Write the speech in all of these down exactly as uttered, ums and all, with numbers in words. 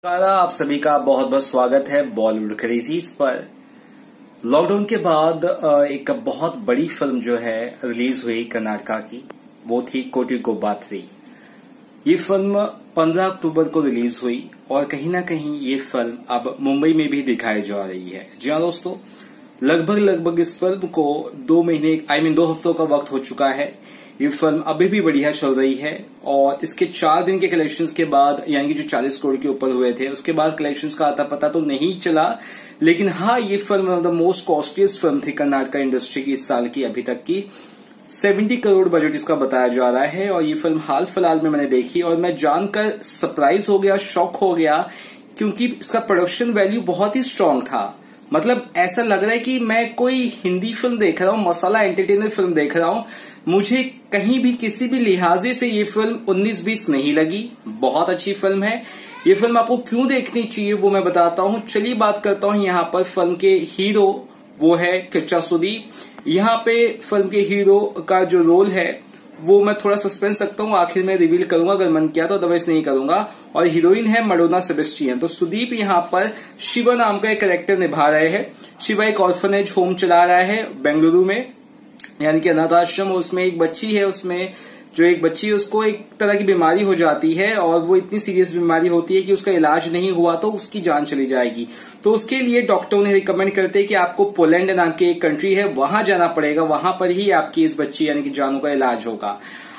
नमस्कार, आप सभी का बहुत बहुत स्वागत है बॉलीवुड क्रेजीज पर। लॉकडाउन के बाद एक बहुत बड़ी फिल्म जो है रिलीज हुई कर्नाटका की, वो थी कोटी गोब्बा थ्री। ये फिल्म पंद्रह अक्टूबर को रिलीज हुई और कहीं ना कहीं ये फिल्म अब मुंबई में भी दिखाई जा रही है। जी हाँ दोस्तों, लगभग लगभग इस फिल्म को दो महीने आई मीन दो हफ्तों का वक्त हो चुका है। ये फिल्म अभी भी बढ़िया चल रही है और इसके चार दिन के कलेक्शंस के बाद, यानी कि जो चालीस करोड़ के ऊपर हुए थे, उसके बाद कलेक्शंस का आता पता तो नहीं चला। लेकिन हाँ, ये film one of the most costliest film थी कर्नाटका इंडस्ट्री की इस साल की अभी तक की। सत्तर करोड़ बजट इसका बताया जा रहा है और ये फिल्म हाल फिलहाल में मैंने देखी और मैं जानकर सरप्राइज हो गया, शॉक हो गया, क्योंकि इसका प्रोडक्शन वैल्यू बहुत ही स्ट्रांग था। मतलब ऐसा लग रहा है कि मैं कोई हिंदी फिल्म देख रहा हूँ, मसाला एंटरटेनर फिल्म देख रहा हूँ। मुझे कहीं भी किसी भी लिहाजे से ये फिल्म उन्नीस बीस नहीं लगी। बहुत अच्छी फिल्म है। ये फिल्म आपको क्यों देखनी चाहिए वो मैं बताता हूँ। चलिए बात करता हूँ यहाँ पर फिल्म के हीरो, वो है किच्चा सुदीप। यहाँ पे फिल्म के हीरो का जो रोल है वो मैं थोड़ा सस्पेंस रखता हूँ, आखिर में रिवील करूंगा अगर मन किया तो, अदरवाइज नहीं करूंगा। और हीरोइन है मैडोना सेबेस्टियन। तो सुदीप यहाँ पर शिवा नाम का एक कैरेक्टर निभा रहे हैं। शिवा एक ऑर्फनेज होम चला रहा है बेंगलुरु में, यानी कि अनाथ आश्रम। उसमें एक बच्ची है, उसमें जो एक बच्ची है उसको एक तरह की बीमारी हो जाती है और वो इतनी सीरियस बीमारी होती है कि उसका इलाज नहीं हुआ तो उसकी जान चली जाएगी। तो उसके लिए डॉक्टर उन्हें रिकमेंड करते हैं कि आपको पोलैंड नाम की एक कंट्री है, वहां जाना पड़ेगा, वहां पर ही आपकी इस बच्ची यानी कि जानू का इलाज होगा।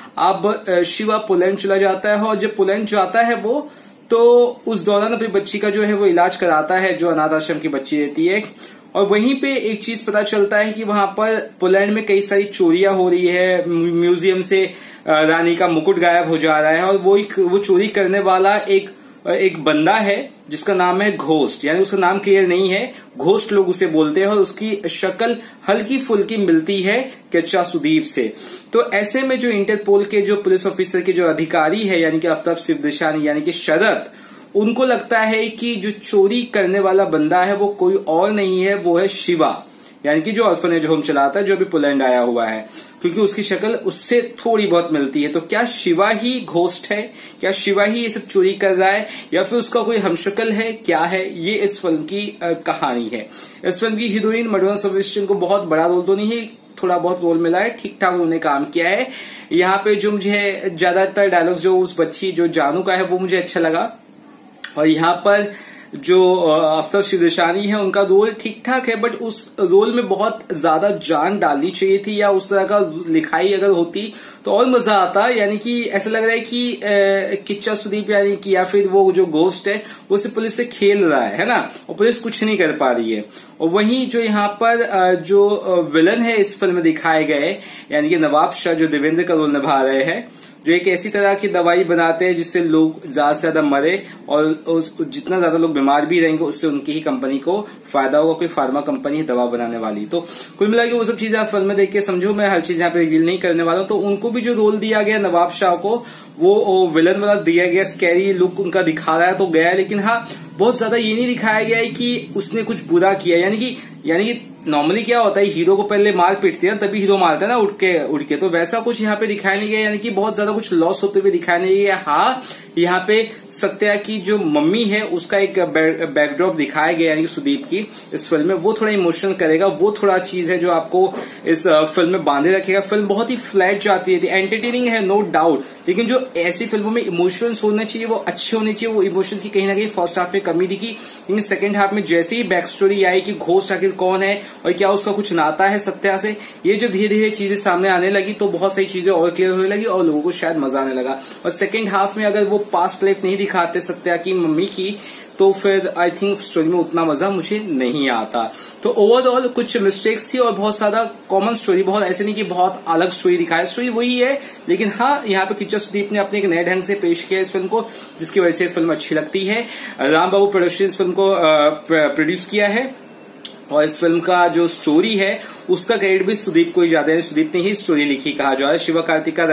अब शिवा पोलैंड चला जाता है और जब पोलैंड जाता है वो, तो उस दौरान अपनी बच्ची का जो है वो इलाज कराता है, जो अनाथ आश्रम की बच्ची रहती है। और वहीं पे एक चीज पता चलता है कि वहां पर पोलैंड में कई सारी चोरियां हो रही है। म्यूजियम से रानी का मुकुट गायब हो जा रहा है और वो एक वो चोरी करने वाला एक एक बंदा है जिसका नाम है घोस्ट, यानी उसका नाम क्लियर नहीं है, घोस्ट लोग उसे बोलते हैं। और उसकी शक्ल हल्की फुल्की मिलती है किच्चा सुदीप से। तो ऐसे में जो इंटरपोल के जो पुलिस ऑफिसर के जो अधिकारी है, यानी कि आफ्ताब शिवदेशानी यानी कि शरद, उनको लगता है कि जो चोरी करने वाला बंदा है वो कोई और नहीं है, वो है शिवा, यानी कि जो ऑर्फनेज होम चलाता है, जो भी पोलैंड आया हुआ है, क्योंकि उसकी शक्ल उससे थोड़ी बहुत मिलती है। तो क्या शिवा ही घोस्ट है? क्या शिवा ही ये सब चोरी कर रहा है या फिर उसका कोई हमशक्ल है? क्या है ये इस फिल्म की आ, कहानी है। इस फिल्म की हीरोइन मैडोना सेबेस्टियन को बहुत बड़ा रोल तो नहीं है, थोड़ा बहुत रोल मिला है, ठीक ठाक उन्होंने काम किया है। यहाँ पे जो मुझे ज्यादातर डायलॉग जो उस बच्ची जो जानू का है वो मुझे अच्छा लगा। और यहाँ पर जो आफ्ताब शिवदेशानी है उनका रोल ठीक ठाक है, बट उस रोल में बहुत ज्यादा जान डालनी चाहिए थी, या उस तरह का लिखाई अगर होती तो और मजा आता। यानी कि ऐसा लग रहा है कि किच्चा सुदीप यानी कि या फिर वो जो घोस्ट है वो सिर्फ पुलिस से खेल रहा है है ना, और पुलिस कुछ नहीं कर पा रही है। और वहीं जो यहाँ पर जो विलन है इस फिल्म में दिखाए गए, यानी कि नवाब शाह जो देवेंद्र का रोल निभा रहे हैं, जो एक ऐसी तरह की दवाई बनाते हैं जिससे लोग ज्यादा से ज्यादा मरे और उस, जितना ज्यादा लोग बीमार भी रहेंगे उससे उनकी ही कंपनी को फायदा होगा। कोई फार्मा कंपनी है दवा बनाने वाली। तो कुल मिला के वो सब चीजें आप फिल्म में देख के समझो, मैं हर चीज यहाँ पे रिवील नहीं करने वाला हूँ। तो उनको भी जो रोल दिया गया नवाब शाह को, वो विलन वाला दिया गया, स्कैरी लुक उनका दिखा रहा है तो गया है। लेकिन हाँ, बहुत ज्यादा ये नहीं दिखाया गया है कि उसने कुछ बुरा किया। यानी कि यानी कि नॉर्मली क्या होता है, हीरो को पहले मार पीटते हैं तभी हीरो मारता है ना, उठ के उठ के तो वैसा कुछ यहाँ पे दिखाया नहीं गया। यानी कि बहुत ज्यादा कुछ लॉस होते हुए दिखाया नहीं गया। हाँ, यहाँ पे सत्या की जो मम्मी है उसका एक बैकड्रॉप दिखाया गया, यानी कि सुदीप की इस फिल्म में, वो थोड़ा इमोशनल करेगा। वो थोड़ा चीज है जो आपको इस फिल्म में बांधे रखेगा। फिल्म बहुत ही फ्लैट जाती है, एंटरटेनिंग है नो डाउट, लेकिन जो ऐसी फिल्मों में इमोशंस होने चाहिए वो अच्छे होने चाहिए। वो इमोशंस की कहीं ना कहीं फर्स्ट हाफ में कमी दिखी, लेकिन सेकंड हाफ में जैसे ही बैक स्टोरी आई कि घोस्ट आखिर कौन है और क्या उसका कुछ नाता है सत्या से, ये जब धीरे धीरे चीजें सामने आने लगी तो बहुत सारी चीजें और क्लियर होने लगी और लोगों को शायद मजा आने लगा। और सेकंड हाफ में अगर वो पास्ट लाइफ नहीं दिखाते सत्या की मम्मी की, तो फिर आई थिंक स्टोरी में उतना मजा मुझे नहीं आता। तो ओवरऑल कुछ मिस्टेक्स थी और बहुत ज्यादा कॉमन स्टोरी, बहुत ऐसे नहीं कि बहुत अलग स्टोरी दिखाया, स्टोरी वही है। लेकिन हाँ, यहाँ पे किच्चा सुदीप ने अपने एक नए ढंग से पेश किया इस फिल्म को, जिसकी वजह से फिल्म अच्छी लगती है। राम बाबू प्रोडक्शन इस फिल्म को प्रोड्यूस किया है और इस फिल्म का जो स्टोरी है उसका क्रेडिट भी सुदीप को ही जाता है। सुदीप ने ही स्टोरी लिखी कहा जा रहा है। शिवा कार्तिका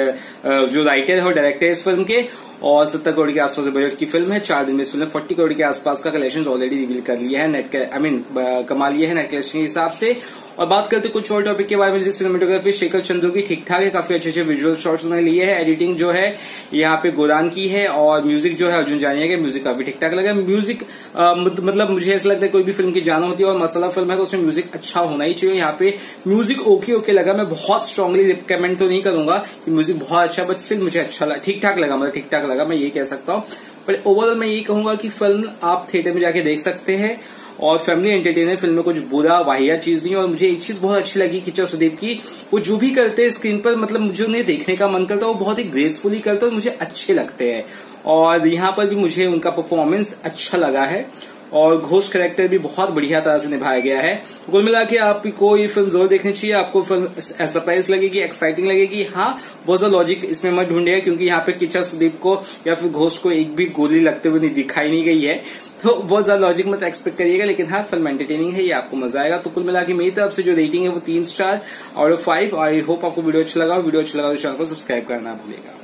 जो राइटर है और डायरेक्टर है इस फिल्म के, और सत्तर करोड़ के आसपास बजट की फिल्म है। चार दिन में इस फिल्म चालीस करोड़ के आसपास का कलेक्शन ऑलरेडी रिवील कर लिया है, नेट आई मीन कमा लिया है नेट कलेक्शन के हिसाब से। और बात करते कुछ और टॉपिक के बारे में, जैसे सिनेमेटोग्राफी शेखर चंद्र की ठीक ठाक है, काफी अच्छे अच्छे विजुअल शॉट्स उन्होंने लिए हैं। एडिटिंग जो है यहाँ पे गोदान की है और म्यूजिक जो है अर्जुन जानिया के, म्यूजिक काफी ठीक ठाक लगा। म्यूजिक मतलब मुझे ऐसा लगता है कोई भी फिल्म की जान होती है और मसाला फिल्म है तो उसमें म्यूजिक अच्छा होना ही चाहिए। यहाँ पे म्यूजिक ओके ओके लगा, मैं बहुत स्ट्रांगली रिकमेंड तो नहीं करूंगा कि म्यूजिक बहुत अच्छा, बट स्टिल मुझे अच्छा लगा, ठीक ठाक लगा, मतलब ठीक ठाक लगा, मैं ये कह सकता हूँ। पर ओवरऑल मैं ये कहूंगा कि फिल्म आप थिएटर में जाके देख सकते हैं और फैमिली एंटरटेनर फिल्म में कुछ बुरा वाहिया चीज नहीं। और मुझे एक चीज बहुत अच्छी लगी किच्चा सुदीप की, वो जो भी करते हैं स्क्रीन पर मतलब मुझे उन्हें देखने का मन करता है, वो बहुत ही ग्रेसफुली करते हैं और मुझे अच्छे लगते हैं। और यहाँ पर भी मुझे उनका परफॉर्मेंस अच्छा लगा है और घोस्ट कैरेक्टर भी बहुत बढ़िया तरह से निभाया गया है। तो कुल मिला के आपको ये फिल्म जरूर देखनी चाहिए, आपको फिल्म सरप्राइज लगेगी, एक्साइटिंग लगेगी। हाँ, बहुत ज्यादा लॉजिक इसमें मत ढूंढिएगा क्योंकि यहाँ पे किच्चा सुदीप को या फिर घोस्ट को एक भी गोली लगते हुए नहीं दिखाई नहीं गई है, तो बहुत ज्यादा लॉजिक मत एक्सपेक्ट करिएगा। लेकिन हाँ, फिल्म एंटरटेनिंग है, ये आपको मजा आएगा। तो कुल मिला के मेरी तरफ से जो रेटिंग है वो तीन star out of five. I hope आपको वीडियो अच्छा लगा, वीडियो अच्छा लगा तो चैनल को सब्सक्राइब करना भूलिएगा।